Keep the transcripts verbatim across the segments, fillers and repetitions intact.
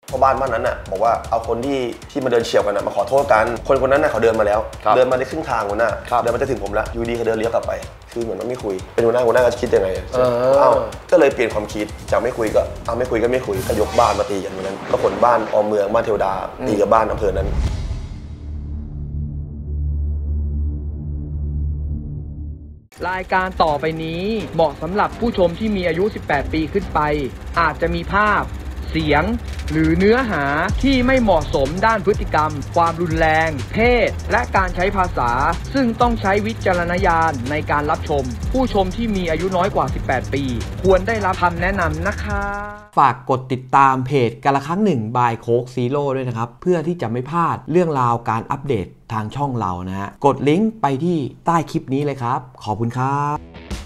พ่อบ้านบ้านนั้นน่ะบอกว่าเอาคนที่ที่มาเดินเฉี่ยวกันน่ะมาขอโทษกันคนคนนั้นน่ะเขาเดินมาแล้วเดินมาได้ครึ่งทางหัวหน้าเดินมาจะถึงผมแล้วอยู่ดีเขาเดินเลี้ยวกลับไปคือเหมือนมันไม่คุยเป็นหัวหน้าหัวหน้าจะคิดยังไงอ้าวก็เลยเปลี่ยนความคิดจากไม่คุยก็เอาไม่คุยก็ไม่คุยก็ยกบ้านมาตีกันเหมือนกันก็ขนบ้านออมเมืองบ้านเทวดาตีกับบ้านอำเภอนั้นรายการต่อไปนี้เหมาะสำหรับผู้ชมที่มีอายุสิบแปดปีขึ้นไปอาจจะมีภาพเสียงหรือเนื้อหาที่ไม่เหมาะสมด้านพฤติกรรมความรุนแรงเพศและการใช้ภาษาซึ่งต้องใช้วิจารณญาณในการรับชมผู้ชมที่มีอายุน้อยกว่าสิบแปดปีควรได้รับคำแนะนำนะคะฝากกดติดตามเพจกาละครั้งหนึ่งบายโค้กซีโร่ด้วยนะครับเพื่อที่จะไม่พลาดเรื่องราวการอัปเดตทางช่องเรานะฮะกดลิงก์ไปที่ใต้คลิปนี้เลยครับขอบคุณครับ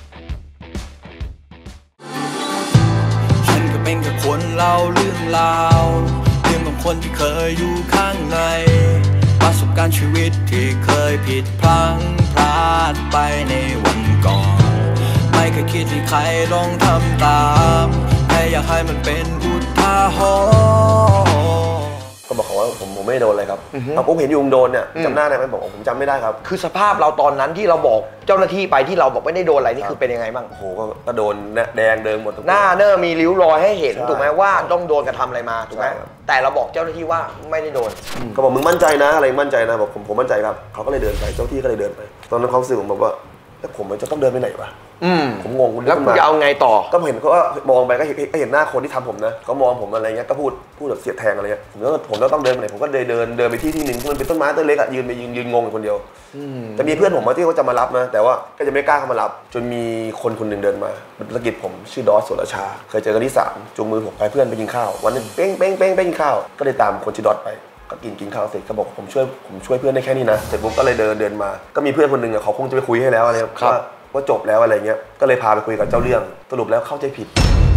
เป็นแค่คนเล่าเรื่องราวเรื่องของคนที่เคยอยู่ข้างในประสบการณ์ชีวิตที่เคยผิดพลั้งพลาดไปในวันก่อนไม่เคยคิดที่ใครลองทำตามแค่อยากให้มันเป็นอุทาหรณ์ก็บอกเขาว่าผมผมไม่ได้โดนอะไรครับเอาผมเห็นยุงโดนเนี่ยจำหน้าได้ไหมบอกผมจำไม่ได้ครับคือสภาพเราตอนนั้นที่เราบอกเจ้าหน้าที่ไปที่เราบอกไม่ได้โดนอะไรนี่คือเป็นยังไงบ้างโอ้โหก็โดนแดงเดินหมดหน้าเนื้อมีริ้วรอยให้เห็นถูกไหมว่าต้องโดนกระทำอะไรมาถูกไหมแต่เราบอกเจ้าหน้าที่ว่าไม่ได้โดนก็บอกมึงมั่นใจนะอะไรมั่นใจนะบอกผมผมมั่นใจครับเขาก็เลยเดินไปเจ้าที่ก็เลยเดินไปตอนนั้นความรู้สึกผมแบบว่าแล้วผมจะต้องเดินไปไหนวะผมงงแล้วคุณจะเอาไงต่อก็เห็นเขาก็มองไปก็เห็นเห็นหน้าคนที่ทำผมนะเขามองผมอะไรเงี้ยก็พูดพูดแบบเสียดแทงอะไรเงี้ยผมก็ผมก็ต้องเดินไปไหนผมก็เดินเดินเดินไปที่ที่หนึ่งมันเป็นต้นไม้ต้นเล็กอะยืนไปยืนยืนงงอยู่คนเดียวจะมีเพื่อนผมมาที่เขาจะมารับนะแต่ว่าก็จะไม่กล้าเข้ามารับจนมีคนคนหนึ่งเดินมาธุรกิจผมชื่อดอสสุรชาเคยเจอกันที่สามจูงมือผมไปเพื่อนไปกินข้าววันนึงเป้งเป้งเป้งไปกินข้าวก็เลยตามคนชื่อดอสไปก็กินกินข้าวเสร็จก็บอกผมช่วยผมช่วยเพื่อนได้แค่นี้นะเสร็จปุ๊บก็เลยเดินเดินมาก็มีเพื่อนคนหนึ่งเขาคงจะไปคุยให้แล้วอะไรว่าว่าจบแล้วอะไรเงี้ยก็เลยพาไปคุยกับเจ้าเรื่องสรุปแล้วเข้าใจผิด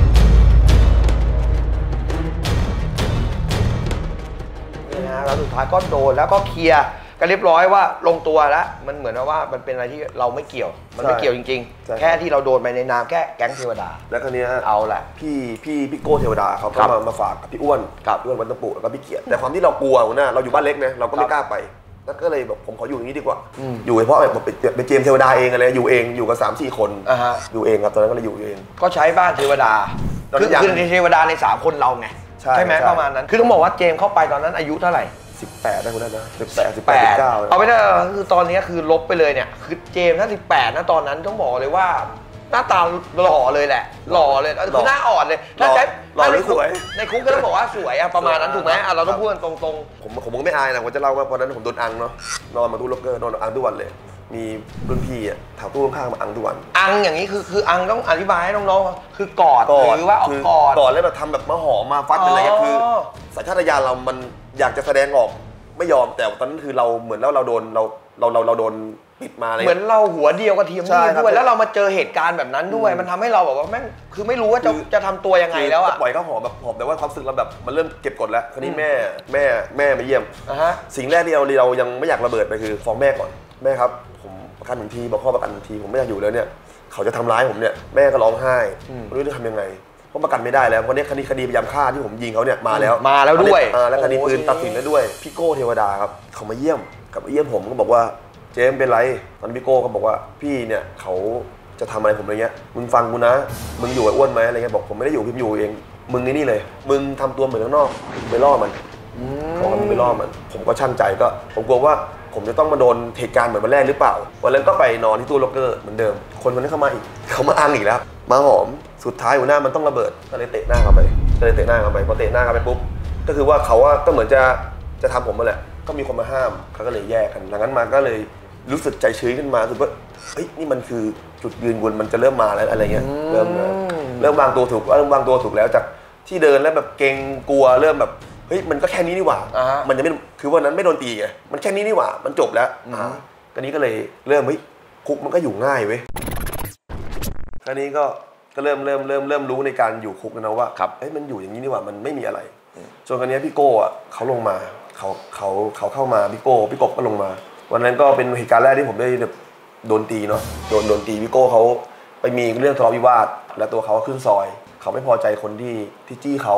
นี่ฮะแล้วสุดท้ายก็โดนแล้วก็เคลียร์กันเรียบร้อยว่าลงตัวแล้วมันเหมือนว่ามันเป็นอะไรที่เราไม่เกี่ยวมันไม่เกี่ยวจริงๆแค่ที่เราโดนไปในนามแค่แก๊งเทวดาแล้วคราวนี้เอาแหละพี่พี่พี่โก้เทวดาเขาก็มามาฝากกับพี่อ้วนกับพี่อ้วนวันตะปุแล้วก็พี่เกียรติแต่ความที่เรากลัวนะเราอยู่บ้านเล็กนะเราก็ไม่กล้าไปแล้วก็เลยแบบผมขออยู่อย่างนี้ดีกว่าอยู่เพราะแบบเป็นเจมเทวดาเองอะไรอยู่เองอยู่กับสามสี่คนอยู่เองครับตอนนั้นก็เลยอยู่เองก็ใช้บ้านเทวดาคือคือในเทวดาในสามคนเราไงใช่ไหมประมาณนั้นคือต้องบอกว่าเจมเข้าไปตอนนั้นอายุเท่าไหร่สิบแปดได้คุณนะสิบแปดสิบแปดสิบเก้าเอาไม่ได้คือตอนนี้คือลบไปเลยเนี่ยคือเจมถ้าสิบแปดนะตอนนั้นต้องบอกเลยว่าหน้าตาหล่อเลยแหละหล่อเลยคือหน้าอ่อนเลยถ้าใช้หล่อหรือสวยในคุกก็ต้องบอกว่าสวยอะประมาณนั้นถูกไหมเราต้องพูดตรงๆผมผมก็ไม่อายนะผมจะเล่าว่าตอนนั้นผมโดนอังเนาะนอนมาตู้ล็อกเกอร์นอนอังทุกวันเลยมีรุ่นพี่อ่ะถามตู้ข้างๆมาอังทุกวันอังอย่างนี้คือคืออังต้องอธิบายให้น้องๆคือกอดหรือว่าเอากอดกอดแล้วแบบทำแบบมาหอมมาฟัดอะไรเงี้ยคือสัญชาตญาณเรามันอยากจะแสดงออกไม่ยอมแต่ตอนนั้นคือเราเหมือนแล้วเราโดนเราเราเราเราโดนปิดมาอะไรเหมือนเราหัวเดียวกับทีมนี้ด้วยแล้วเรามาเจอเหตุการณ์แบบนั้นด้วยมันทำให้เราแบบว่าแม่งคือไม่รู้ว่าจะจะทำตัวยังไงแล้วอะปล่อยเขาหอมแบบหอมแต่ว่าความรู้สึกเราแบบมันเริ่มเก็บกดแล้วคราวนี้แม่แม่แม่มาเยี่ยมสิ่งแรกที่เราเรายังไม่อยากระเบิดไปคือฟ้องแม่ก่อนแม่ครับผมประกันหนึ่งทีบอกพ่อประกันหนึ่งทีผมไม่อยากอยู่แล้วเนี่ยเขาจะทำร้ายผมเนี่ยแม่ก็ร้องไห้ไม่รู้จะทำยังไงเพราะประกันไม่ได้แล้วเพราะนี้คดีคดีพยายามฆ่าที่ผมยิงเขาเนี่ยมาแล้วมาแล้วด้วยแล้วคดีปืนตัดสินแล้วด้วยพี่โก้เทวดาครับเขามาเยี่ยมกับเยี่ยมผมก็บอกว่าเจมเป็นไรตอนพี่โก้ก็บอกว่าพี่เนี่ยเขาจะทำอะไรผมอะไรเงี้ยมึงฟังกูนะมึงอยู่ไอ้อ้วนไหมอะไรเงี้ยบอกผมไม่ได้อยู่พี่อยู่เองมึงนี่นี่เลยมึงทำตัวเหมือนข้างนอกไปล่อมันบอกว่ามึงไปล่อมันผมก็ช่างใจก็ผมกลัวว่าผมจะต้องมาโดนเหตุการณ์เหมือนวันแรกหรือเปล่าวันนั้นก็ไปนอนที่ตู้ล็อกเกอร์เหมือนเดิมคนคนนี้เข้ามาอีกเขามาอ้างอีกแล้วมาหอมสุดท้ายหัวหน้ามันต้องระเบิดก็เลยเตะหน้าเขาไปก็เลยเตะหน้าเขาไปพอเตะหน้าเขาไปปุ๊บก็คือว่าเขาก็เหมือนจะจะทำผมมาแหละก็มีคนมาห้ามเขาก็เลยแยกกันหลังนั้นมาก็เลยรู้สึกใจชื้นขึ้นมารู้สึกว่าเฮ้ยนี่มันคือจุดยืนบนมันจะเริ่มมาแล้วอะไรเงี้ยเริ่มเริ่มวางตัวถูกเริ่มวางตัวถูกแล้วจากที่เดินแล้วแบบเกรงกลัวเริ่มแบบเฮ้ยมันก็แค่นี้นี่หว่ามันจะไม่คือวันนั้นไม่โดนตีไงมันแค่นี้นี่หว่ามันจบแล้วก็นี้ก็เลยเริ่มเฮ้ยคุกมันก็อยู่ง่ายเว้ยคราวนี้ก็ก็เริ่มเริ่มเริ่มเริ่มรู้ในการอยู่คุกนะว่าเฮ้ยมันอยู่อย่างนี้นี่หว่ามันไม่มีอะไรจนคราวนี้พี่โก้อ่ะเขาลงมาเขาเขาเขาเข้ามาพี่โก้พี่กบก็ลงมาวันนั้นก็เป็นเหตุการณ์แรกที่ผมได้โดนตีเนาะโดนโดนตีพี่โก้เขาไปมีเรื่องทะเลาะวิวาทและตัวเขาขึ้นซอยเขาไม่พอใจคนที่ที่จี้เขา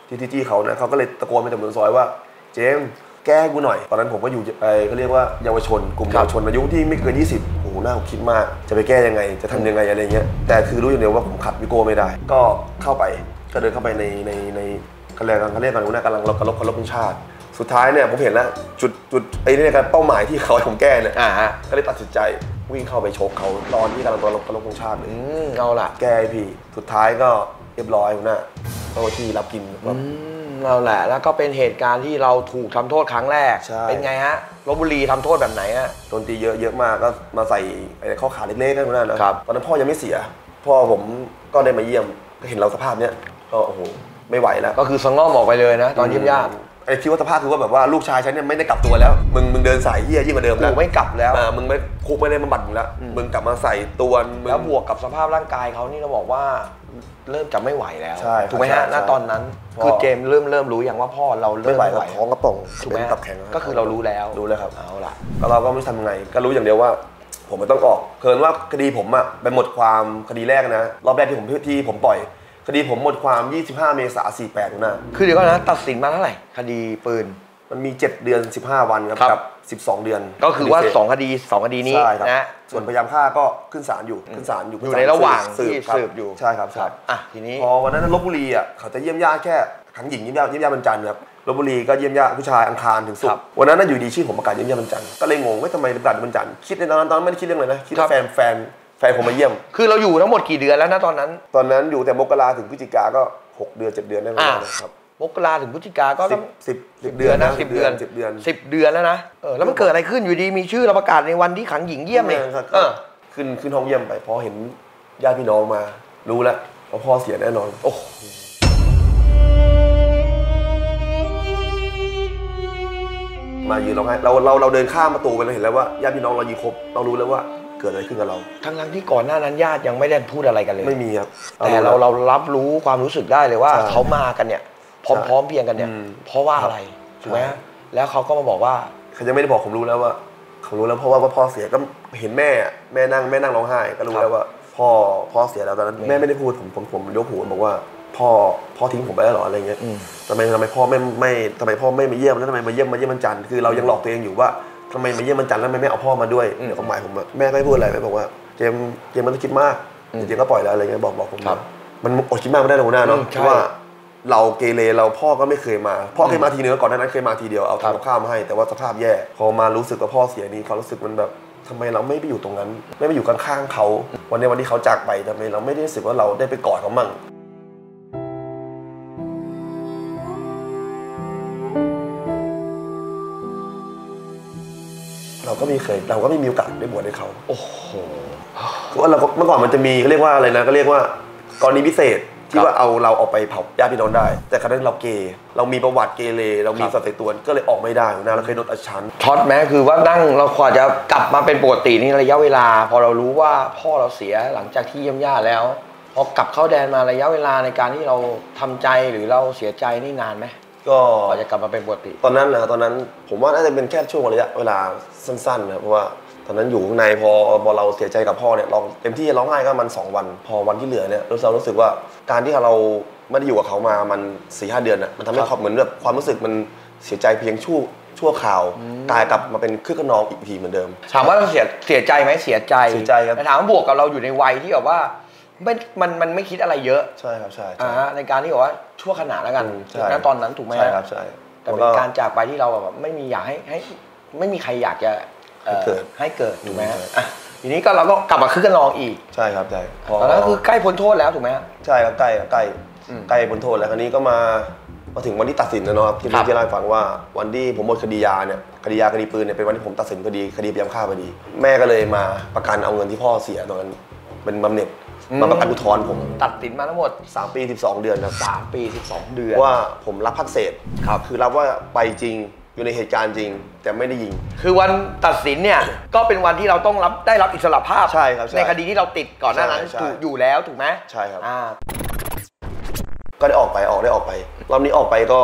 ที่ที่จี้เขานะเขาก็เลยตะโกนไปจากบนซอยว่าเจมส์แก้กูหน่อยตอนนั้นผมก็อยู่ไอ้เขาเรียกว่าเยาวชนกลุ่มเยาวชนอายุที่ไม่เกินยี่สิบโอ้โหน่าผมคิดมากจะไปแก้ยังไงจะทำยังไงอะไรเงี้ยแต่คือรู้อย่างเดียวว่าผมขัดพี่โก้ไม่ได้ก็เข้าไปก็เดินเข้าไปในในในเขาเรียกกันเขาเรียกกันว่าน่ากำลังเรากระลบกระลบธงชาติสุดท้ายเนี่ยผมเห็นแล้วจุดจุดไอ้นี่การเป้าหมายที่เขาให้ผมแก้เนี่ยก็เลยตัดสินใจวิ่งเข้าไปชกเขาตอนที่กำลังกระลบกระลบธงชาติเลยเอาล่ะแก้พี่สุดท้ายก็เรียบร้อยหัวหน้าโต๊ะที่รับกินเราแหละแล้วก็เป็นเหตุการณ์ที่เราถูกทำโทษครั้งแรกเป็นไงฮะลพบุรีทำโทษแบบไหนฮะโดนตีเยอะเยอะมากก็มาใส่ไอ้ข้อขาเล็กๆนั่นนั่นนะครับตอนนั้นพ่อยังไม่เสียพ่อผมก็ได้มาเยี่ยมก็เห็นเราสภาพเนี้ยก็โอ้โหไม่ไหวแล้วก็คือสงอ้อมออกไปเลยนะตอนเยี่ยมญาติไอ้คิดว่าสภาพคือว่าแบบว่าลูกชายฉันเนี่ยไม่ได้กลับตัวแล้วมึงมึงเดินสายเหี้ยยิ่งกว่าเดิมแล้วไม่กลับแล้วมึงไม่คุกไม่ได้บำบัดมึงแล้วมึงกลับมาใส่ตัวแล้วบวกกับสภาพร่างกายเขานี่เราบอกว่าเริ่มจะไม่ไหวแล้วถูกไหมฮะณตอนนั้นคือเจมเริ่มเริ่มรู้อย่างว่าพ่อเราเริ่มไม่ไหวท้องกระป๋องถูกไหมตับแข็งก็คือเรารู้แล้วรู้แล้วครับเอาล่ะก็เราก็ไม่ทำไงก็รู้อย่างเดียวว่าผมไม่ต้องออกเกินว่าคดีผมอะไปหมดความคดีแรกนะรอบแรกที่ผมที่ผมปล่อยคดีผมหมดความยี่สิบห้าเมษายนสี่สิบแปดนะคือเดี๋ยวก่อนนะตัดสินมาเท่าไหร่คดีปืนมันมีเจ็ดเดือนสิบห้าวันครับกับสิบสองเดือนก็คือว่าสองคดีสองคดีนี้นะส่วนพยายามฆ่าก็ขึ้นศาลอยู่ขึ้นศาลอยู่อยู่ในระหว่างที่สืบอยู่ใช่ครับครับอ่ะทีนี้พอวันนั้นลพบุรีอ่ะเขาจะเยี่ยมญาติแค่ขังหญิงเยี่ยมญาติเยี่ยมญาติบรรจันทร์ครับลพบุรีก็เยี่ยมญาติผู้ชายอังคารถึงศุกร์วันนั้นน่ะอยู่ดีชื่อผมประกาศเยี่ยมญาติบรรจันทร์ก็เลยงงว่าทำไมประกาศบรรจันทร์คิดในตอนนั้นตอนนั้นไม่ได้คิดเรื่องเลยนะคิดว่าแฟนแฟนแฟนผมมาเยี่ยมคือเราอยู่ทั้งหมดกี่เดือนแล้วนะตอนนั้นตอนนั้นอยู่แต่มกราถึงพฤศจิกาก็หกเดือนเจ็ดเดือนได้ครับมกราถึงพฤศจิกาก็สิบสิบสิบเดือนนะสิบเดือนสิบเดือนสิบเดือนแล้วนะเออแล้วมันเกิดอะไรขึ้นอยู่ดีมีชื่อเราประกาศในวันที่ขังหญิงเยี่ยมเนี่ยเออขึ้นขึ้นห้องเยี่ยมไปพอเห็นญาติพี่น้องมารู้แล้วว่าพ่อเสียแน่นอนโอ้มายืนร้องไห้เราเราเราเดินข้ามประตูไปเราเห็นแล้วว่าญาติพี่น้องเรายืนครบเรารู้แล้วว่าเกิดอะไรขึ้นกับเราทั้งทั้งที่ก่อนหน้านั้นญาติยังไม่ได้พูดอะไรกันเลยไม่มีครับแต่เราเรารับรู้ความรู้สึกได้เลยว่าเขามากันเนี่ยพร้อมๆเพียงกันเนี่ยเพราะว่าอะไรถูกไหมแล้วเขาก็มาบอกว่าเขายังไม่ได้บอกผมรู้แล้วว่าเขารู้แล้วเพราะว่าพ่อเสียก็เห็นแม่แม่นั่งแม่นั่งร้องไห้ก็รู้แล้วว่าพ่อพ่อเสียแล้วตอนนั้นแม่ไม่ได้พูดผมผมผมยกหูบอกว่าพ่อพ่อทิ้งผมไปแล้วหรออะไรเงี้ยทำไมทำไมพ่อไม่ไม่ทำไมพ่อไม่มาเยี่ยมแล้วทำไมมาเยี่ยมมาเยี่ยมวันจันทร์คือเรายังหลอกตัวเองอยู่ว่าทำไมมาเยี่ยมวันจันทร์แล้วไม่เอาพ่อมาด้วยเดี๋ยวความหมายผมแม่ไม่พูดอะไรแม่บอกว่าเจมเจมมันต้องคิดมากเจมก็ปล่อยแล้วอะไรเงี้ยบอกบอกผมมันอดคิดมากไม่ได้หรอกนะเนาะเพราะว่าเราเกเรเราพ่อก็ไม่เคยมาพ่อเคยมาทีนึงก่อนหน้านั้นเคยมาทีเดียวเอาทำกับข้าวมาให้แต่ว่าสภาพแย่พอมารู้สึกว่าพ่อเสียนี่เขารู้สึกมันแบบทำไมเราไม่ไปอยู่ตรงนั้นไม่ไปอยู่ข้างๆเขาวันในวันที่เขาจากไปทำไมเราไม่ได้รู้สึกว่าเราได้ไปกอดเขามั่งเราก็ไม่เคยเราก็ไม่มีโอกาสได้บวชให้เขาโอ้โหคือว่าเราเมื่อก่อนมันจะมีเขาเรียกว่าอะไรนะก็เรียกว่ากรณีพิเศษที่ว่าเอาเราออกไปเผาญาติพี่น้องได้แต่ครั้งนั้นเราเกย์เรามีประวัติเกเรเรามีสัตย์ตัวก็เลยออกไม่ได้นะเราเคยโดนอัดชั้นช็อตแม้คือว่านั่งเรากว่าจะกลับมาเป็นปกตินี่ระยะเวลาพอเรารู้ว่าพ่อเราเสียหลังจากที่เยี่ยมญาติแล้วพอกลับเข้าแดนมาระยะเวลาในการที่เราทำใจหรือเราเสียใจนี่นานไหมก็กว่าจะกลับมาเป็นปกติตอนนั้นนะตอนนั้นผมว่าน่าจะเป็นแค่ช่วงระยะเวลาสั้นๆนะเพราะว่าตอนนั้นอยู่ข้างในพอพอเราเสียใจกับพ่อเนี่ยเราเต็มที่ร้องไห้ก็มันสองวันพอวันที่เหลือเนี่ยเรารู้สึกว่าการที่เราไม่ได้อยู่กับเขามามันสี่ห้าเดือนอ่ะมันทำให้เหมือนแบบความรู้สึกมันเสียใจเพียงชั่วชั่วคราวกลายกลับมาเป็นคึกขนองอีกทีเหมือนเดิมถามว่าเราเสียเสียใจไหมเสียใจเสียใจครับแต่ถามว่าบวกกับเราอยู่ในวัยที่แบบว่าไม่มันมันไม่คิดอะไรเยอะใช่ครับใช่อ่าในการที่บอกว่าชั่วขณะแล้วกันณตอนนั้นถูกไหมใช่ครับใช่แต่เป็นการจากไปที่เราแบบไม่มีอยากให้ให้ไม่มีใครอยากจะเกิดให้เกิดถูกไหมอ่ะทีนี้ก็เราก็กลับมาคึกขนองอีกใช่ครับใช่ตอนนั้นคือใกล้พ้นโทษแล้วถูกไหมใช่ครับใกล้ใกล้ใกล้พ้นโทษแล้วคราวนี้ก็มามาถึงวันที่ตัดสินแล้วเนาะครับที่พี่ที่เล่าให้ฟังว่าวันที่ผมหมดคดียาเนี่ยคดียาคดีปืนเนี่ยเป็นวันที่ผมตัดสินคดีคดีพยายามฆ่าพอดีแม่ก็เลยมาประกันเอาเงินที่พ่อเสียตอนนั้นเป็นบำเหน็จมาประกันอุทธรณ์ผมตัดสินมาทั้งหมดสามปีสิบสองเดือนครับสามปีสิบสองเดือนว่าผมรับภาคเศษครับคือรับว่าไปจริงอยู่ในเหตุการณ์จริงแต่ไม่ได้ยิงคือวันตัดสินเนี่ยก็เป็นวันที่เราต้องรับได้รับอิสรภาพใช่ครับในคดีที่เราติดก่อนหน้านั้นอยู่แล้วถูกไหมใช่ครับก็ได้ออกไปออกได้ออกไปรอบนี้ออกไปก็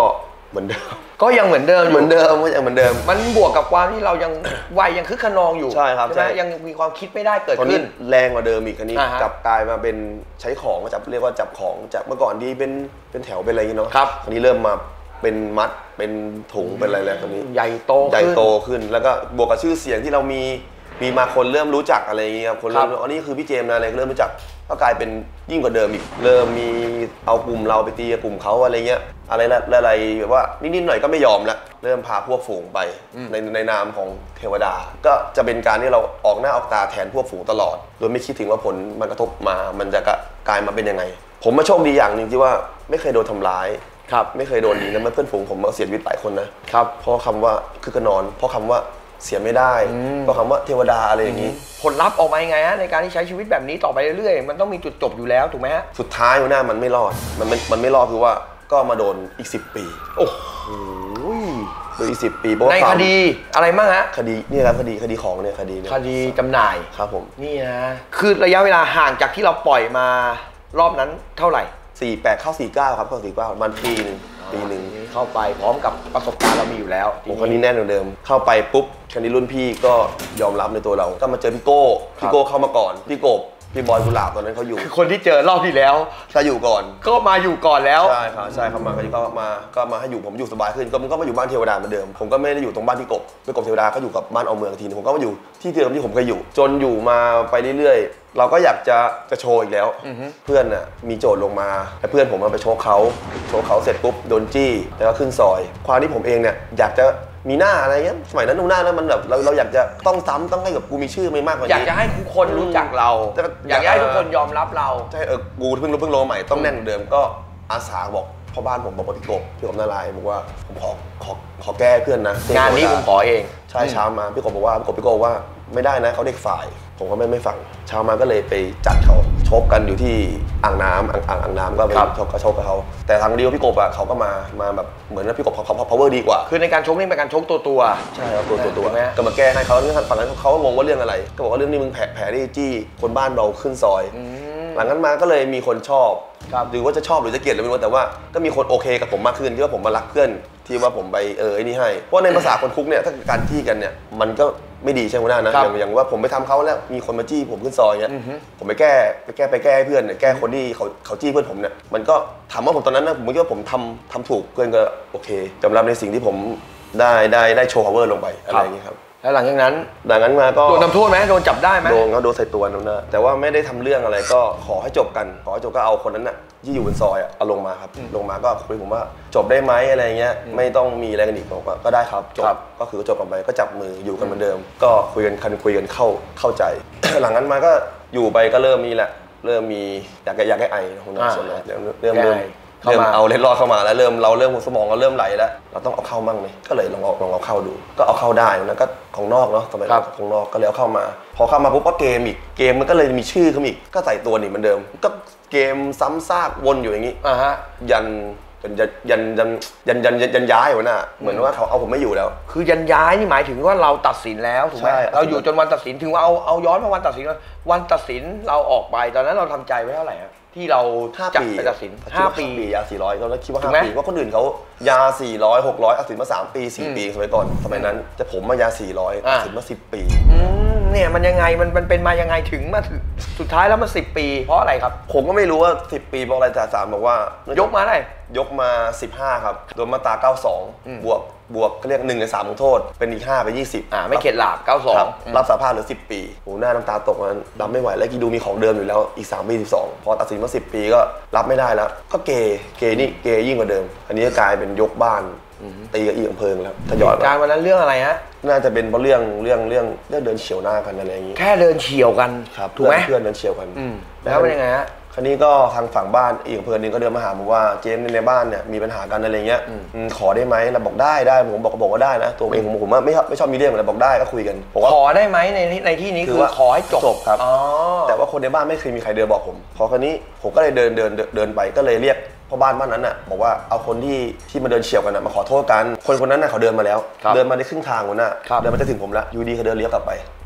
เหมือนเดิมก็ยังเหมือนเดิมเหมือนเดิมก็ยังเหมือนเดิมมันบวกกับความที่เรายังวัยยังคึกขนองอยู่ใช่ครับใช่ไหมยังมีความคิดไม่ได้เกิดขึ้นแรงกว่าเดิมอีกอันนี้กลับกลายมาเป็นใช้ของจับเรียกว่าจับของจากเมื่อก่อนที่เป็นเป็นแถวเป็นอะไรอย่างเงี้ยเนาะครับอันนี้เริ่มมาเป็นมัดเป็นถุงเป็นอะไรแล้วอันนี้ใหญ่โตใหญ่โตขึ้นแล้วก็บวกกับชื่อเสียงที่เรามีมีมาคนเริ่มรู้จักอะไรอย่างเงี้ยคนเริ่มอันนี้คือพี่เจมส์นะอะไรเริ่มรู้จักก็กลายเป็นยิ่งกว่าเดิมอีกเริ่มมีเอากลุ่มเราไปตีกับกลุ่มเขาอะไรเงี้ยอะไรอะไรแบบว่านิดๆหน่อยก็ไม่ยอมละเริ่มพาพวกฝูงไปในในนามของเทวดาก็จะเป็นการที่เราออกหน้าออกตาแทนพวกฝูงตลอดโดยไม่คิดถึงว่าผลมันกระทบมามันจะกลายมาเป็นยังไงผมมาโชคดีอย่างหนึ่งที่ว่าไม่เคยโดนทำร้ายครับไม่เคยโดนดีนะเมื่อเพื่อนฝูงผมเสียชีวิตหลายคนนะครับเพราะคำว่าคือกระนอนเพราะคำว่าเสียไม่ได้เพราะคำว่าเทวดาอะไรอย่างนี้ผลลัพธ์ออกมายังไงฮะในการที่ใช้ชีวิตแบบนี้ต่อไปเรื่อยๆมันต้องมีจุดจบอยู่แล้วถูกไหมฮะสุดท้ายหัวหน้ามันไม่รอดมันมันมันไม่รอดคือว่าก็มาโดนอีกสิบปีโอ้โหโดนอีกสิบปีในคดีอะไรบ้างฮะคดีนี่ครับคดีคดีของเนี่ยคดีคดีจำหน่ายครับผมนี่นะคือระยะเวลาห่างจากที่เราปล่อยมารอบนั้นเท่าไหร่สี่แปดเข้าสี่เก้าครับเข้าสี่เก้ามันปีนึงปีหนึ่งเข้าไปพร้อมกับประสบการณ์เรามีอยู่แล้วผมคนนี้แน่นเหมือนเดิมเข้าไปปุ๊บคนนี้รุ่นพี่ก็ยอมรับในตัวเราก็มาเจอพี่โก้พี่โก้เข้ามาก่อนพี่กบพี่บอยกุหลาบตอนนั้นเขาอยู่คือคนที่เจอรอบที่แล้วถ้าอยู่ก่อนก็มาอยู่ก่อนแล้วใช่ครับใช่เข้ามาก็มาก็มาให้อยู่ผมอยู่สบายขึ้นก็มันก็มาอยู่บ้านเทวดาเหมือนเดิมผมก็ไม่ได้อยู่ตรงบ้านพี่กบพี่กบเทวดาก็อยู่กับบ้านเอาเมืองทีนึงผมก็มาอยู่ที่เดิมที่ผมเคยอยู่จนอยู่มาไปเรื่อยๆเราก็อยากจะจะโชว์อีกแล้วเพื่อนน่ะมีโจทย์ลงมาแต่เพื่อนผมมาไปโชว์เขาโชว์เขาเสร็จปุ๊บโดนจี้แล้วก็ขึ้นซอยความที่ผมเองเนี่ยอยากจะมีหน้าอะไรเงี้ยสมัยนั้นดูหน้าแล้วมันแบบเราเราอยากจะต้องซ้ำต้องให้กับกูมีชื่อไม่มากกว่านี้อยากจะให้ทุกคนรู้จักเราอยากให้ทุกคนยอมรับเราใช่เออกูเพิ่งรู้เพิ่งรู้ใหม่ต้องแน่นเหมือนเดิมก็อาสาบอกพ่อบ้านผมบอกพี่กบพี่กบนารายบอกว่าผมขอขอขอแก้เพื่อนนะงานนี้ผมขอเองใช่เช้ามาพี่กบบอกว่าพี่กบพี่กบว่าไม่ได้นะเขาเด็กฝ่ายผมก็ไม่ไม่ฟังเช้ามาก็เลยไปจัดเขาชกกันอยู่ที่อ่างน้ำอ่างอ่างอ่างน้ำก็ไปชกก็ชกกับเขาแต่ทางเดียวพี่กบอ่ะเขาก็มามาแบบเหมือนว่าพี่กบเขาเขา power ดีกว่าคือในการชกนี่เป็นการชกตัวตัวใช่ครับตัวตัวตัวก็มาแก้ให้เขาเรื่องฝั่งนั้นเขาก็งงว่าเรื่องอะไรก็บอกว่าเรื่องนี้มึงแผลแผลที่จี้คนบ้านเราขึ้นซอยหลังนั้นมาก็เลยมีคนชอบหรือว่าจะชอบหรือจะเกลียดหรือไม่รู้แต่ว่าก็มีคนโอเคกับผมมากขึ้นที่ว่าผมมารักเพื่อนที่ว่าผมไปเออไอ้นี่ให้เพราะในภาษาคนคุกเนี่ยถ้าการจี้กันเนี่ยมันก็ไม่ดีใช่ไหมนะอย่างอย่างว่าผมไปทำเขาแล้วมีคนมาจี้ผมขึ้นซอยเงี้ยผมไปแก้ไปแก้ไปแก้ให้เพื่อนเนี่ยแก้คนที่เขาเขาจี้เพื่อนผมเนี่ยมันก็ถามว่าผมตอนนั้นนะผมคิดว่าผมทำทำถูกเพื่อนก็โอเคยอมรับในสิ่งที่ผมได้ได้ได้โชว์ power ลงไปอะไรอย่างเงี้ยครับแล้วหลังจากนั้นหลังนั้นมาก็โดนทำโทษไหมโดนจับได้ไหมโดนเขาโดนใส่ตัวนั่นนะแต่ว่าไม่ได้ทำเรื่องอะไรก็ขอให้จบกันขอให้จบก็เอาคนนั้นน่ะที่อยู่บนซอยเอาลงมาครับลงมาก็คุยผมว่าจบได้ไหมอะไรเงี้ยไม่ต้องมีอะไรกันอีกบอกว่าก็ได้ครับจบก็คือจบกันไปก็จับมืออยู่กันเหมือนเดิมก็คุยกันคันคุยกันเข้าเข้าใจ หลังนั้นมาก็อยู่ไปก็เริ่มมีแหละเริ่มมีอยากอยากให้ไอของน้องส่วนเริ่มเริ่มเริ่มเริ่มเอาเล็ดรอดเข้ามาแล้วเริ่มเราเริ่มสมองเราเริ่มไหลแล้วเราต้องเอาเข้ามั่งเลยก็เลยลองเอาลองเอาเข้าดูก็เอาเข้าได้นะก็ของนอกเนาะสมัยของนอกก็เลยเอาเข้ามาพอเข้ามาปุ๊บก็เกมอีกเกมมันก็เลยมีชื่อขึ้นอีกก็ใส่ตัวนี่เหมือนเดิมก็เกมซ้ำซากวนอยู่อย่างนี้อ่าฮะยันยันยันยันยันยันยันย้ายหัวหน้าเหมือนว่าเขาเอาผมไม่อยู่แล้วคือยันย้ายนี่หมายถึงว่าเราตัดสินแล้วถูกไหมเราอยู่จนวันตัดสินถึงว่าเอาเอาย้อนมาวันตัดสินวันตัดสินเราออกไปตอนนั้นเราทำใจไว้เท่าไหร่ที่เราจับไปตัดสินห้าปียาสี่ร้อยก็แล้วคิดว่าห้าปีว่าคนอื่นเขายาสี่ร้อยหกร้อยตัดสินมาสามปีสี่ปีสมัยก่อนสมัยนั้นแต่ผมมายาสี่ร้อยตัดสินมาสิบปีเนี่ยมันยังไงมันมันเป็นมายังไงถึงมาถึงสุดท้ายแล้วมันสิบปีเพราะอะไรครับผมก็ไม่รู้ว่าสิบปีเพราะอะไรแต่ศาลบอกว่ายกมาได้ยกมาสิบห้าครับโดนมาตราเก้าสิบสองบวกบวกเขาเรียกหนึ่งในสามของโทษเป็นอีกห้าไปยี่สิบอ่าไม่เข็ดหลาบเก้าสิบสองรับสารภาพเหลือสิบปีโหหน้าน้ำตาตกนั้นรับไม่ไหวแล้วกีดูมีของเดิมอยู่แล้วอีกสามปีสิบสองพอตัดสินมาสิบปีก็รับไม่ได้แล้วก็เกเกนี่เกยิ่งกว่าเดิมอันนี้ก็กลายเป็นยกบ้านตีกับอีกอำเภอแล้วถ้าย้อนการวันนั้นเรื่องอะไรฮะน่าจะเป็นเพราะเรื่องเรื่องเรื่องเรื่องเดินเฉียวหน้ากันอะไรอย่างงี้แค่เดินเฉียวกันถูกไหมเพื่อนเดินเฉียวกันแล้วเป็นยังไงฮะคราวนี้ก็ทางฝั่งบ้านอีกอำเภอหนึ่งก็เดินมาหาผมว่าเจมส์ในบ้านเนี่ยมีปัญหากันอะไรเงี้ยขอได้ไหมเราบอกได้ได้ผมบอกบอกว่าได้นะตัวเองผมผมไม่ไม่ชอบมีเรื่องอะไรบอกได้ก็คุยกันขอได้ไหมในในที่นี้คือขอให้จบครับแต่ว่าคนในบ้านไม่เคยมีใครเดินบอกผมพอคราวนี้ผมก็เลยเดินเดินเดินไปก็เลยเรียกพ่อบ้านบ้านนั้นน่ะบอกว่าเอาคนที่ที่มาเดินเฉียวกันน่ะมาขอโทษกันคนคนนั้นน่ะเขาเดินมาแล้วเดินมาได้ครึ่งทางคนน่ะเดินมาจะถึงผมแล้วยูดีเขาเดินเลี้ยวกลับไปคื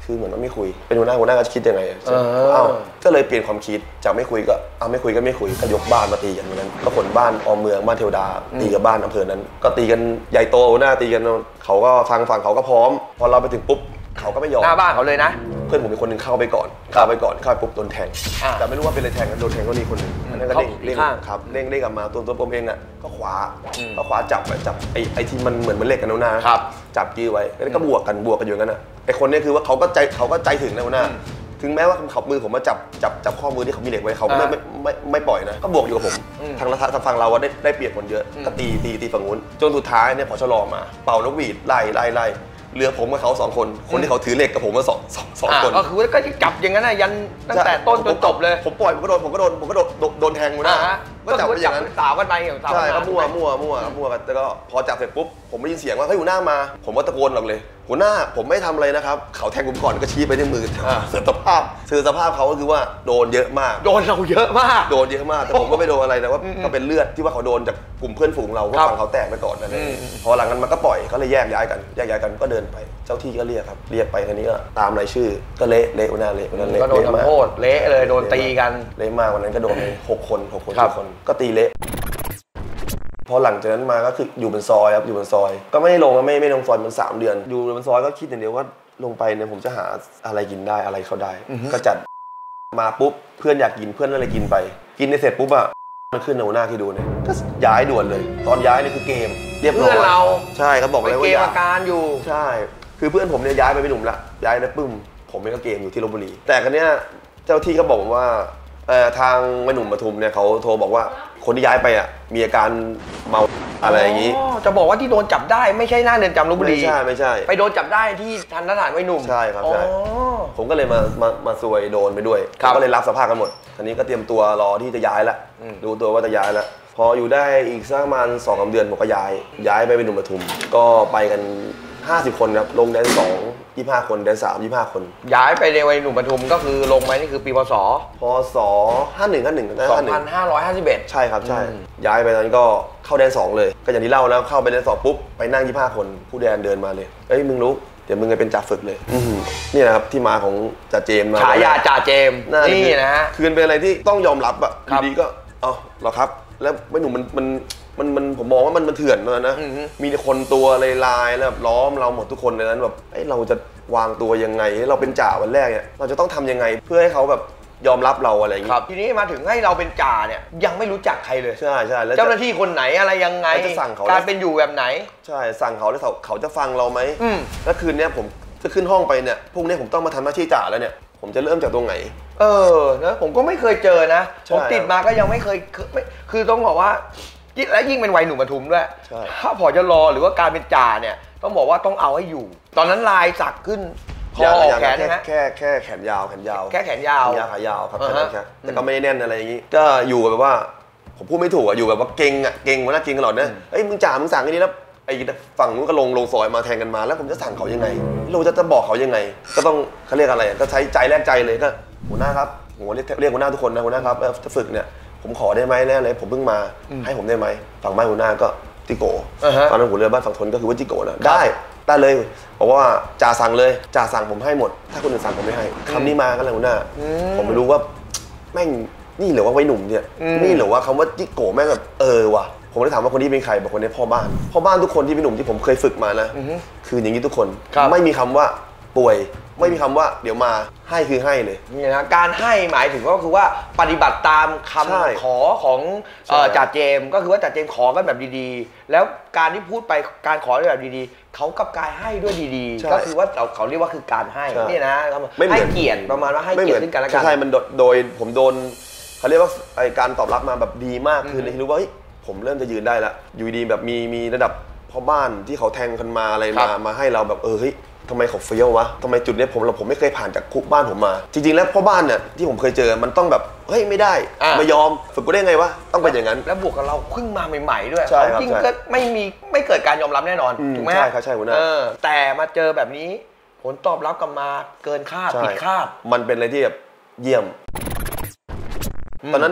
คือเหมือนว่าไม่คุยเป็นหัวหน้าหัวหน้าก็คิดยังไงอ้าวก็เลยเปลี่ยนความคิดจากไม่คุยก็เอาไม่คุยก็ไม่คุยก็ยกบ้านมาตีกันเหมือนกันก็ขนบ้านออมเมืองบ้านเทวดาตีกับบ้านอำเภอนั้นก็ตีกันใหญ่โตหัวหน้าตีกันเขาก็ฟังฝั่งเขาก็พร้อมพอเราไปถึงปุ๊บเขาก็ไม่ยอมหน้าบ้านเขาเลยนะเพื่อนผมเป็นคนหนึ่งเข้าไปก่อนเข้าไปก่อนเข้าไปปุ๊บโดนแทงแต่ไม่รู้ว่าเป็นอะไรแทงกันโดนแทงก็นี่คนหนึ่งนั่นก็เด้งเด้งครับเด้งเด้งกลับมาตัวตัวผมเองอ่ะก็ขวาก็ขวาจับไปจับไอ้ไอ้ที่มันเหมือนมันเหล็กกันนะนะจับจี้ไว้แล้วก็บวกกันบวกกันอยู่งั้นนะไอ้คนนี้คือว่าเขาก็ใจเขาก็ใจถึงนะหัวหน้าถึงแม้ว่าเขามือผมมาจับจับจับข้อมือที่เขามีเหล็กไว้เขาไม่ไม่ไม่ไม่ปล่อยนะก็บวกอยู่กับผมทางรัฐทางฝั่งเราได้ได้เปรียบคนเยอะก็ตีตีตีฝั่งนู้นจนสุดท้ายเนี่ยพอชะลอมาเป่านกหวีดไล่ไล่ไล่เหลือผมกับเขาสองคนคนที่เขาถือเหล็กกับผมมาสองสองสองคนก็คือก็จับอย่างนั้นนะยันตั้งแต่ต้นจนจบเลยผมปล่อยผมก็โดนผมก็โดนผมก็โดนโดนแทงนะก็จับไปอย่างนั้นสาวกันไปอย่างสาวใช่ก็มั่วมั่วมั่วมั่วกันแต่ก็พอจับเสร็จปุ๊บผมได้ยินเสียงว่าเฮ้ยหัวหน้ามาผมก็ตะโกนออกเลยหัวหน้าผมไม่ทำอะไรนะครับเขาแทงผมก่อนก็ชี้ไปที่มือเสือสภาพเสือสภาพเขาก็คือว่าโดนเยอะมากโดนเราเยอะมากโดนเยอะมากแต่ผมก็ไม่โดนอะไรนะว่าก็เป็นเลือดที่ว่าเขาโดนจากกลุ่มเพื่อนฝูงเราก็ฟังเขาแตกไปก่อนนั่นเองพอหลังนั้นมันก็ปล่อยก็เลยแยกย้ายกันแยกย้ายกันก็เดินไปเจ้าที่ก็เรียกครับเรียกไปคันนี้ก็ตามรายชื่อก็เละเละหัวหน้าเละหัวหน้าเละก็โดนทำโทษเละเลยโดนตีกันเละมากวันนั้นก็โดนหกคนหกคนทุกคนก็ตีเละพอหลังจากนั้นมาก็คืออยู่บนซอยครับอยู่บนซอยก็ไม่ได้ลงไม่ไม่ลงซอยมันสามเดือนอยู่บนซอยก็คิดอย่างเดียวว่าลงไปเนี่ยผมจะหาอะไรกินได้อะไรเขาได้ก็จัดมาปุ๊บเพื่อนอยากกินเพื่อนอะไรกินไปกินในเสร็จปุ๊บอะมันขึ้นหัวหน้าที่ดูเนี่ยก็ย้ายด่วนเลยตอนย้ายนี่คือเกมเรียบร้อยเพื่อนเราใช่เขาบอกเลยว่าเกมอาการอยู่ใช่คือเพื่อนผมเนี่ยย้ายไปเป็นหนุ่มละย้ายแล้วปึ้มผมเป็นก็เกมอยู่ที่ลพบุรีแต่ครั้งเนี้ยเจ้าที่ก็บอกว่าทางแม่หนุ่มปทุมเนี่ยเขาโทรบอกว่าคนที่ย้ายไปอ่ะมีอาการเมาอะไรอย่างนี้จะบอกว่าที่โดนจับได้ไม่ใช่หน้าเรือนจำลพบุรีไม่ใช่ไม่ใช่ไปโดนจับได้ที่ทันทหารวัยหนุ่มใช่ครับใช่ผมก็เลยมามามาซวยโดนไปด้วยก็เลยรับสภาพกันหมดทีนี้ก็เตรียมตัวรอที่จะย้ายละดูตัวว่าจะย้ายละพออยู่ได้อีกสักประมาณสองสามเดือนผมก็ย้ายย้ายไปเป็นหนุ่มปทุมก็ไปกันห้าสิบคนครับลงแดนสองยี่สิบห้าคนแดนสามยี่สิบห้าคนย้ายไปในวัยหนุ่มปทุมก็คือลงไปนี่คือปีพศพศห้าสิบเอ็ด ห้าสิบเอ็ดสองพันห้าร้อยห้าสิบเอ็ดใช่ครับใช่ย้ายไปนั้นก็เข้าแดนสองเลยก็อย่างที่เล่าแล้วเข้าไปแดนสองปุ๊บไปนั่งยี่สิบห้าคนผู้แดนเดินมาเลยเอ้ยมึงลุกเดี๋ยวมึงจะเป็นจ่าฝึกเลยนี่นะครับที่มาของจ่าเจมมาฉายาจ่าเจมนี่นะฮะคือเป็นอะไรที่ต้องยอมรับอ่ะดีก็อ๋อเหรอครับแล้วไม่หนุ่มมันมันมันมันผมมองว่ามันมันเถื่อนเลยนะมีคนตัวลายๆแล้วแบบล้อมเราหมดทุกคนในนั้นแบบเอ้ยเราจะวางตัวยังไงเราเป็นจ่าวันแรกเนี่ยเราจะต้องทำยังไงเพื่อให้เขาแบบยอมรับเราอะไรอย่างงี้ทีนี้มาถึงให้เราเป็นจ่าเนี่ยยังไม่รู้จักใครเลยใช่ใช่แล้วเจ้าหน้าที่คนไหนอะไรยังไงจะสั่งเขาการเป็นอยู่แบบไหนใช่สั่งเขาแล้วเขาจะฟังเราไหมแล้วคืนนี้ผมจะขึ้นห้องไปเนี่ยพรุ่งนี้ผมต้องมาทำหน้าที่จ่าแล้วเนี่ยผมจะเริ่มจากตรงไหนเออนะผมก็ไม่เคยเจอนะผมติดมาก็ยังไม่เคยคือต้องบอกว่าและยิ่งเป็นวัยหนุ่มปทุมด้วยถ้าพอจะรอหรือว่าการเป็นจ่าเนี่ยต้องบอกว่าต้องเอาให้อยู่ตอนนั้นลายสักขึ้นคอแขนนะแค่แค่แขนยาวแขนยาวแค่แขนยาวแขนยาวขายาวครับแต่ก็ไม่ได้แน่นอะไรอย่างนี้ก็อยู่แบบว่าผมพูดไม่ถูกอ่ะอยู่แบบว่าเก่งอ่ะเก่งวันน่าเก่งตลอดนะเอ้ยมึงจ่ามึงสั่งอันนี้แล้วไอ้ฝั่งนู้นก็ลงลงซอยมาแทงกันมาแล้วผมจะสั่งเขายังไงเราจะจะบอกเขายังไงก็ต้องเขาเรียกอะไรก็ใช้ใจแลกใจเลยก็หัวหน้าครับหัวเรียกเรียกหัวหน้าทุกคนนะหัวหน้าครับจะฝึกเนี่ยผมขอได้ไหมแล้วอะไรผมเพิ่งมาให้ผมได้ไหมฝั่งบ้านหัวหน้าก็จิโก้ตอนนั้นหัวเรือบ้านฝั่งทนก็คือว่าจิโก้นะได้ได้เลยบอกว่าจ่าสั่งเลยจ่าสั่งผมให้หมดถ้าคนอื่นสั่งผมไม่ให้คำนี้มาก็เลยหัวหน้าผมไม่รู้ว่าแม่งนี่หรือว่าวัยหนุ่มเนี่ยนี่หรือว่าคำว่าจิโก้แม่งแบบเออว่ะผมเลยถามว่าคนนี้เป็นใครบอกคนนี้พ่อบ้านพ่อบ้านทุกคนที่เป็นหนุ่มที่ผมเคยฝึกมานะคืออย่างนี้ทุกคนไม่มีคำว่าป่วยไม่มีคำว่าเดี๋ยวมาให้คือให้เลยนี่นะการให้หมายถึงก็คือว่าปฏิบัติตามคำขอของจ่าเจมก็คือว่าจ่าเจมขอกันแบบดีๆแล้วการที่พูดไปการขอแบบดีๆเขากับกายให้ด้วยดีๆก็คือว่าเราเขาเรียกว่าคือการให้นี่นะให้เกียรติประมาณว่าให้เกียรติซึ่งกันและกันใช่มันโดยผมโดนเขาเรียกว่าการตอบรับมาแบบดีมากคือในที่รู้ว่าผมเริ่มจะยืนได้แล้วอยู่ดีแบบมีมีระดับพ่อบ้านที่เขาแทงกันมาอะไรมามาให้เราแบบเออเฮ้ยทำไมเขาเฟี้ยววะทำไมจุดนี้ผมเราผมไม่เคยผ่านจากคุกบ้านผมมาจริงๆแล้วพ่อบ้านเนี่ยที่ผมเคยเจอมันต้องแบบเฮ้ยไม่ได้ไม่ยอมฝึกกูได้ไงวะต้องเป็นอย่างนั้นแล้วบวกกับเราเพิ่งมาใหม่ๆด้วยจริงก็ไม่มีไม่เกิดการยอมรับแน่นอนถูกไหมใช่ครับใช่หัวหน้าแต่มาเจอแบบนี้ผลตอบรับกลับมาเกินคาดผิดคาดมันเป็นอะไรที่แบบเยี่ยมตอนนั้นเนี่ย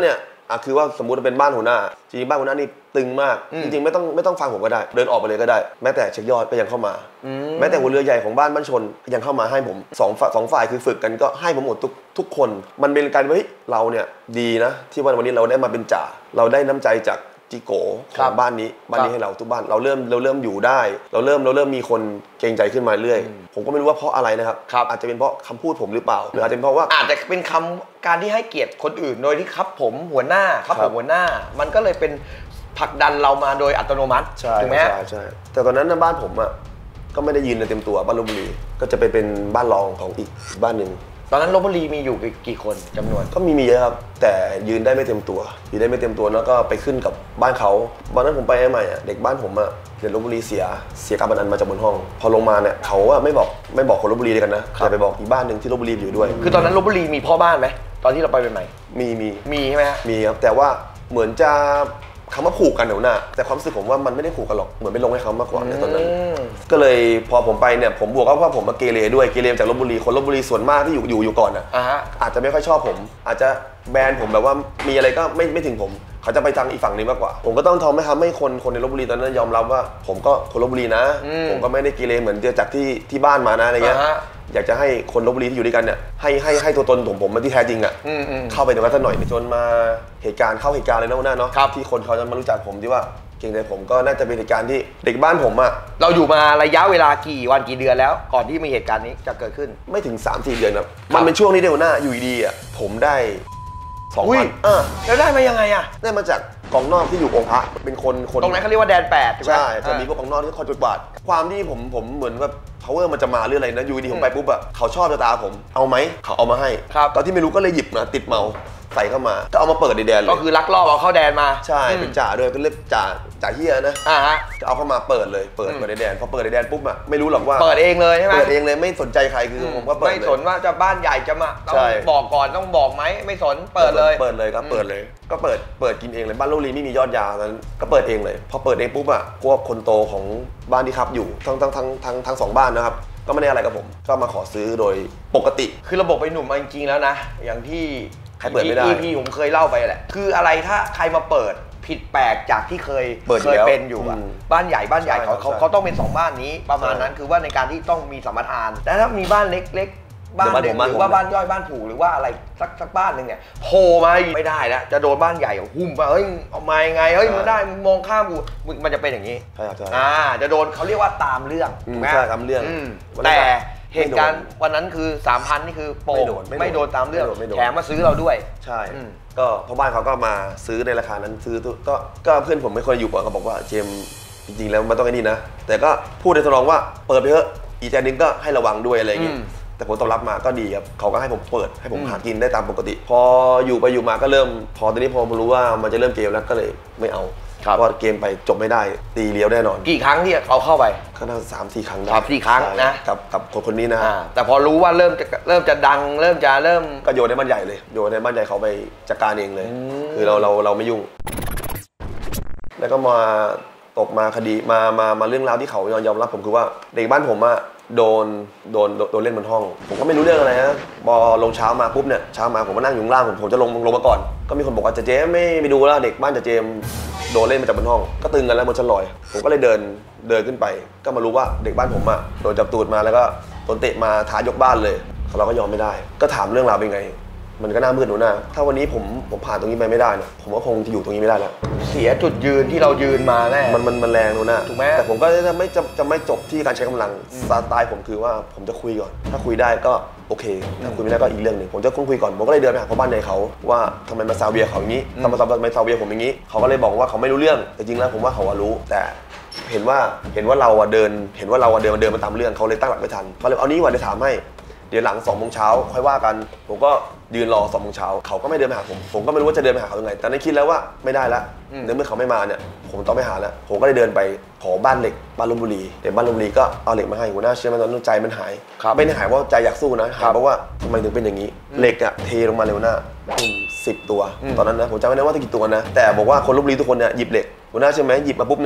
อ่ะคือว่าสมมุติเป็นบ้านหัวหน้าจริงๆบ้านหัวหน้านี่ตึงมากจริงๆไม่ต้องไม่ต้องฟังผมก็ได้เดินออกไปเลยก็ได้แม้แต่เช็คยอดก็ยังเข้ามาแม้แต่หัวเรือใหญ่ของบ้านบ้านชนยังเข้ามาให้ผมสองฝ่ายสองฝ่ายคือฝึกกันก็ให้ผมหมดทุกทุกคนมันเป็นการว่าเฮ้ยเราเนี่ยดีนะที่วันวันนี้เราได้มาเป็นจ่าเราได้น้ำใจจากจิโกของบ้านนี้บ้านนี้ให้เราทุกบ้านเราเริ่มเราเริ่มอยู่ได้เราเริ่มเราเริ่มมีคนเกรงใจขึ้นมาเรื่อยผมก็ไม่รู้ว่าเพราะอะไรนะครับอาจจะเป็นเพราะคำพูดผมหรือเปล่าหรืออาจจะเป็นเพราะว่าอาจจะเป็นคำการที่ให้เกียรติคนอื่นโดยที่ครับผมหัวหน้าครับผมหัวหน้ามันก็เลยเป็นผลักดันเรามาโดยอัตโนมัติถูกไหมใช่ใช่แต่ตอนนั้นนะบ้านผมอ่ะก็ไม่ได้ยืนในเต็มตัวบ้านลพบุรีก็จะไปเป็นบ้านรองของอีกบ้านหนึ่งตอนนั้นลพบุรีมีอยู่กี่คนจำนวนก็มีมีเยอะครับแต่ยืนได้ไม่เต็มตัวยืนได้ไม่เต็มตัวแล้วก็ไปขึ้นกับบ้านเขาวันนั้นผมไปใหม่อ่ะเด็กบ้านผมอ่ะเด็กลพบุรีเสียเสียการบันอันมาจากบนห้องพอลงมาเนี่ยเขาอ่ะไม่บอกไม่บอกคนลพบุรีเลยกันนะแต่ไปบอกอีกบ้านหนึ่งที่ลพบุรีอยู่ด้วยคือตอนนั้นลพบุรีมีพ่อบ้านไหมตอนที่เราไปใหม่มีมีมีใช่ไหมมีครับแต่ว่าเหมือนจะคำว่าผูกกันเดี๋ยวหน้าแต่ความรู้สึกผมว่ามันไม่ได้ผูกกันหรอกเหมือนไปลงให้เขามากกว่าในตอนนั้นก็เลยพอผมไปเนี่ยผมบวกกับว่าผมมาเกเรด้วยเกเรจากลพบุรีคนลพบุรีส่วนมากที่อยู่อยู่อยู่ก่อนอ่ะอาจจะไม่ค่อยชอบผมอาจจะแบนผมแบบว่ามีอะไรก็ไม่ไม่ถึงผมเขาจะไปทางอีกฝั่งนึงมากกว่าผมก็ต้องทำให้ทำให้คนคนในลพบุรีตอนนั้นยอมรับว่าผมก็คนลพบุรีนะผมก็ไม่ได้เกเรเหมือนจากที่ที่บ้านมานะอะไรเงี้ยอยากจะให้คนลพบุรีที่อยู่ด้วยกันเนี่ยให้ให้ให้ตัวตนของผมมาที่แท้จริงอ่ะเข้าไปตรงนั้นสักหน่อยจนมาเหตุการณ์เข้าเหตุการณ์เลยนะหัวหน้าเนาะที่คนเขาจะมารู้จักผมที่ว่าเก่งใจผมก็น่าจะเป็นเหตุการณ์ที่เด็กบ้านผมอ่ะเราอยู่มาระยะเวลากี่วันกี่เดือนแล้วก่อนที่มีเหตุการณ์นี้จะเกิดขึ้นไม่ถึง สามสี่ เดือนครับมันเป็นช่วงนี้ได้หัวหน้าอยู่ดีอ่ะผมได้สองวันอ่าแล้วได้มายังไงอ่ะได้มาจากกองนอกที่อยู่องค์พระเป็นคนคนตรงนั้นเขาเรียกว่าแดนแปดใช่จะมีพวกกองนอกที่คอยจุดบาทความที่ผมผมเหมือนว่า power มันจะมาเรื่องอะไรนะอยู่ดีผมไปปุ๊บอ่ะเขาชอบตาผมเอาไหมเขาเอามาให้ตอนที่ไม่รู้ก็เลยหยิบมาติดเมาใส่เข้ามาก็เอามาเปิดในแดนเลยก็คือลักลอบเอาเข้าแดนมาใช่เป็นจ่าด้วยก็เรียกจ่าจ่าเฮียนะอ่าฮะจะเอาเข้ามาเปิดเลยเปิดเปิดในแดนพอเปิดในแดนปุ๊บอ่ะไม่รู้หรอกว่าเปิดเองเลยใช่ไหมเปิดเองเลยไม่สนใจใครคือผมก็เปิดไม่สนว่าจะบ้านใหญ่จะมาต้องบอกก่อนต้องบอกไหมไม่สนเปิดเลยเปิดเลยก็เปิดเลยก็เปิดเปิดกินเองเลยบ้านลูกลีไม่มียอดยานั้นก็เปิดเองเลยพอเปิดเองปุ๊บอ่ะพวกคนโตของบ้านที่ครับอยู่ทั้งทั้งทั้งทั้งทั้งสองบ้านนะครับก็ไม่ได้อะไรกับผมก็มาขอซื้อโดยปกติคือระบบไปหนุ่มมาจริงๆแล้วนะอย่างที่ใครเปิดไม่ได้ที่ผมเคยเล่าไปแหละคืออะไรถ้าใครมาเปิดผิดแปลกจากที่เคยเคยเป็นอยู่อ่ะบ้านใหญ่บ้านใหญ่เขาเขาเขาต้องเป็นสองบ้านนี้ประมาณนั้นคือว่าในการที่ต้องมีสัมปทานแต่ถ้ามีบ้านเล็กๆบ้านเล็กหรือว่าบ้านย่อยบ้านผูหรือว่าอะไรสักสักบ้านหนึ่งเนี่ยโผล่มาไม่ได้แล้วจะโดนบ้านใหญ่หุ้มไปเฮ้ยเอามายังไงเฮ้ยมันได้มองข้ามกูมันจะเป็นอย่างนี้อ่าจะโดนเขาเรียกว่าตามเรื่องใช่ตามเรื่องแต่เหตุการณ์วันนั้นคือ สามพัน นี่คือโป่งไม่โดนตามเรื่องแถมมาซื้อเราด้วยใช่ก็พ่อบ้านเขาก็มาซื้อในราคานั้นซื้อก็ก็เพื่อนผมไม่ค่อยอยู่ก่อนเขาบอกว่าเจมจริงๆแล้วมันต้องไอ้นี่นะแต่ก็พูดในทำนองว่าเปิดไปเถอะอีกใจนึงก็ให้ระวังด้วยอะไรอย่างเงี้ยแต่ผลตอบรับมาก็ดีครับเขาก็ให้ผมเปิดให้ผมหากินได้ตามปกติพออยู่ไปอยู่มาก็เริ่มพอตอนนี้พอผมรู้ว่ามันจะเริ่มเกมแล้วก็เลยไม่เอาเพราะเกมไปจบไม่ได้ตีเลี้ยวแน่นอนกี่ครั้งที่เอาเข้าไปก็น่าสามสี่ครั้งได้สามสี่ครั้งนะกับกับคนคนนี้นะแต่พอรู้ว่าเริ่มจะเริ่มจะดังเริ่มจะเริ่มก็โยนในบ้านใหญ่เลยโยนในบ้านใหญ่เขาไปจัดการเองเลยคือเราเราเราไม่ยุ่งแล้วก็มาตกมาคดีมามามาเรื่องราวที่เขายอมรับผมคือว่าเด็กบ้านผมอะโดนโดนโดนเล่นบนห้องผมก็ไม่รู้เรื่องอะไรนะพอลงเช้ามาปุ๊บเนี่ยเช้ามาผมก็นั่งอยู่ข้างล่างผมผมจะลงลงมาก่อนก็มีคนบอกว่าจะเจ๊ไม่ไปดูแล้วเด็กบ้านจะเจมโดนเล่นมาจากบนห้องก็ตึงกันแล้วบนชั้นลอยผมก็เลยเดินเดินขึ้นไปก็มารู้ว่าเด็กบ้านผมอะโดนจับตูดมาแล้วก็โดนเตะมาท้ายกบ้านเลยเราก็ยอมไม่ได้ก็ถามเรื่องราวเป็นไงมันก็น่ามืดหนูหน้าถ้าวันนี้ผมผมผ่านตรงนี้ไปไม่ได้นะผมก็คงจะอยู่ตรงนี้ไม่ได้แล้วเสียจุดยืนที่เรายืนมาแน่มันมันมันแรงหนูหน้าถูกไหมแต่ผมก็จะไม่จะจะไม่จบที่การใช้กำลังสไตล์ผมคือว่าผมจะคุยก่อนถ้าคุยได้ก็โอเคถ้าคุยไม่ได้ก็อีกเรื่องหนึ่งผมจะคุยก่อนผมก็เลยเดินไปหาพ่อบ้านในเขาว่าทำไมมาซาเวียเขาอย่างนี้ทำไมทำไมซาเวียผมอย่างนี้เขาก็เลยบอกว่าเขาไม่รู้เรื่องแต่จริงแล้วผมว่าเขารู้แต่เห็นว่าเห็นว่าเราเดินเห็นว่าเราเดินมาเดินมาตามเรื่องเขาเลยตั้งหลักไม่ทันเขาเลยเอานี้วันเดี๋ยวถามให้เดี๋ยวหลังสองโมงเช้าค่อยว่ากันผมก็ยืนรอสองโมงเช้าเขาก็ไม่เดินมาหาผมผมก็ไม่รู้ว่าจะเดินไปหาเขายังไงแต่ในคิดแล้วว่าไม่ได้ละเมื่อเขาไม่มาเนี่ยผมต้องไปหาแล้วผมก็เลยเดินไปขอบ้านเหล็กบ้านลพบุรีเดี๋ยวบ้านลพบุรีก็เอาเหล็กมาให้หัวหน้าเชื่อไหมตอนนั้นใจมันหายไม่ได้หายเพราะใจอยากสู้นะหายเพราะว่าทำไมถึงเป็นอย่างนี้เหล็กอะเทลงมาเร็วหน้าสิบตัวตอนนั้นนะผมจำไม่ได้ว่ากี่ตัวนะแต่บอกว่าคนลพบุรีทุกคนเนี่ยหยิบเหล็กหัวหน้าใช่ไหมหยิบมาปุ๊บเนี่ย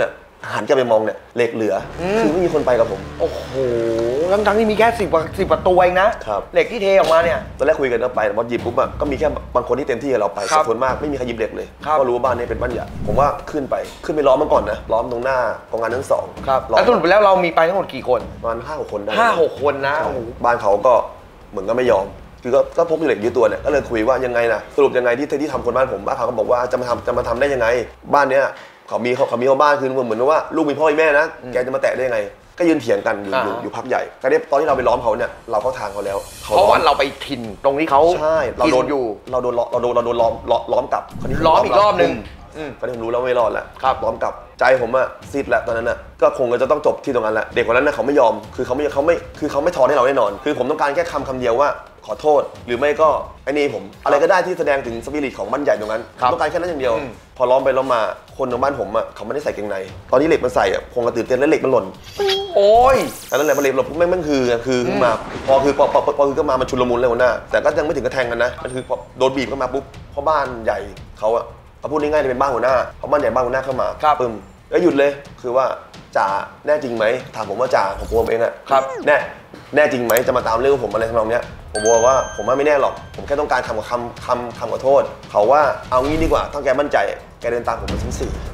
หันกลับไปมองเนี่ยเหล็กเหลือคือไม่มีคนไปกับผมโอ้โหทั้งทั้งที่มีแค่สิบสิบประตูเองนะครับเหล็กที่เทออกมาเนี่ยตอนแรกคุยกันก็ไปพอหยิบปุ๊บอะก็มีแค่บางคนที่เต็มที่กับเราไปแต่ส่วนมากไม่มีใครหยิบเหล็กเลยก็รู้ว่าบ้านนี้เป็นบ้านใหญ่ผมว่าขึ้นไปขึ้นไปล้อมมันก่อนนะล้อมตรงหน้ากองงานทั้งสองครับแล้วสรุปแล้วเรามีไปทั้งหมดกี่คนประมาณห้าหกคนได้ห้าหกคนนะบ้านเขาก็เหมือนก็ไม่ยอมคือก็ก็พกเหล็กยืดตัวเนี่ยก็เลยคุยว่ายังไงนะสรุปยังไงที่ที่ทำคนบ้านผมบ้านเขาก็บอกว่าจะมาทำจะมาทำได้ยังไงบ้านเนี้ยเขามีเขาเขามีเขาบ้านคือเหมือนว่าลูกมีพ่อมีแม่นะแกจะมาแตะได้ยังไงก็ยืนเถียงกันอยู่อยู่อยู่พักใหญ่คราวนี้ตอนที่เราไปล้อมเขาเนี่ยเราเข้าทางเขาแล้วเพราะว่าเราไปถิ่นตรงนี้เขาใช่เราโดนอยู่เราโดนเราโดนเราโดนล้อมล้อมกลับล้อมอีกรอบนึงตอนนี้ผมรู้แล้วไม่รอดแล้วล้อมกลับใจผมอะซีดแล้วตอนนั้นอะก็คงจะต้องจบที่ตรงนั้นแหละเด็กคนนั้นนะเขาไม่ยอมคือเขาไม่เขาไม่คือเขาไม่ทอนให้เราแน่นอนคือผมต้องการแค่คำคำเดียวว่าขอโทษหรือไม่ก็ไอ้นี่ผมอะไรก็ได้ที่แสดงถึงสปิริตของบ้านใหญ่ตรงนั้นต้องการแค่นั้นอย่างเดียวพอล้อมไปล้อมมาคนในบ้านผมอ่ะเขาไม่ได้ใส่เกงในตอนนี้เหล็กมันใส่อ่ะคงกระตื่นเต้นแล้วเหล็กมันหล่นโอ้ยแต่นั่นแหละมันเหล็กหล่นไม่มันคือคือขึ้นมาพอคือพอพอพอคือก็มามันชุลมุนเลยหัวหน้าแต่ก็ยังไม่ถึงกระแทงกันนะมันคือพอโดนบีบเข้ามาปุ๊บเพราะบ้านใหญ่เขาอ่ะเอาพูดง่ายๆเป็นบ้านหัวหน้าเพราะบ้านใหญ่บ้านหัวหน้าเข้ามาปึ้มแล้วหยุดเลยคือว่าจ่าแน่จริงไหมถามผมว่าจ่าของผมเองอ่ะแน่แน่จริงไหมจะมาตามเรื่องผมอะไรทำนองเนี้ยผมบอกว่าผมว่าไม่แน่หรอกผมแค่ต้องการคำคำคำคำขอโทษเขาว่าเอางี้ดีกว่าถ้าแกมั่นใจแกเดินตามผมไปชั้นสี่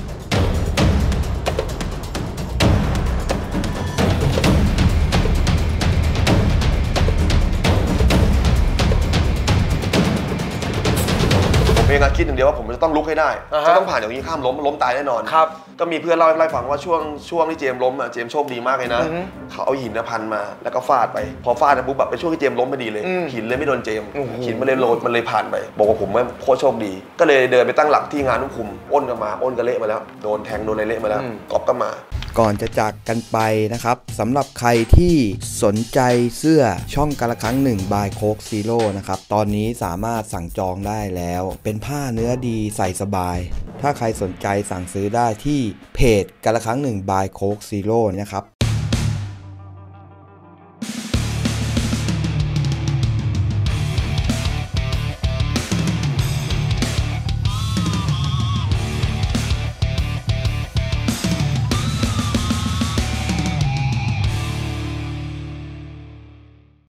ผมเองคิดอย่างเดียวว่าผมจะต้องลุกให้ได้จะต้องผ่านอย่างนี้ข้ามล้มล้มตายแน่นอนครับก็มีเพื่อนเล่าให้ฟังว่าช่วงช่วงที่เจมล้มอ่ะเจมโชคดีมากเลยนะเขาเอาหินพันมาแล้วก็ฟาดไปพอฟาดปุ๊บแบบเป็นช่วงที่เจมล้มพอดีเลยหินเลยไม่โดนเจมหินมันเลยโลดมันเลยผ่านไปบอกว่าผมว่าโคตรโชคดีก็เลยเดินไปตั้งหลักที่งานควบคุมอ้นก็มาอ้นก็เละมาแล้วโดนแทงโดนอะไรเละมาแล้วก๊อฟก็มาก่อนจะจากกันไปนะครับสำหรับใครที่สนใจเสื้อช่องกาละครั้งหนึ่งบายโค้กซีโร่นะครับตอนนี้สามารถสั่งจองได้แล้วเป็นผ้าเนื้อดีใส่สบายถ้าใครสนใจสั่งซื้อได้ที่เพจกาละครั้งหนึ่งบายโค้กซีโร่นะครับ